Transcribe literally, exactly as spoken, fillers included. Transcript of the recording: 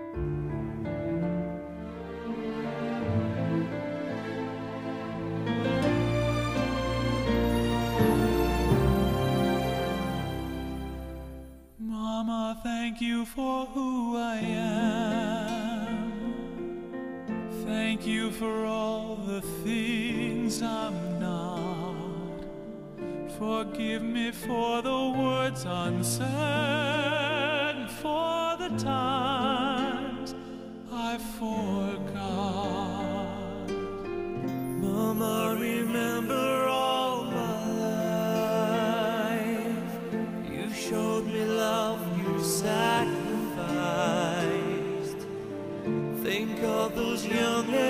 Mama, thank you for who I am. Thank you for all the things I'm not. Forgive me for the words unsaid, for the times I forgot. Mama, remember all my life. You showed me love, you sacrificed. Think of those young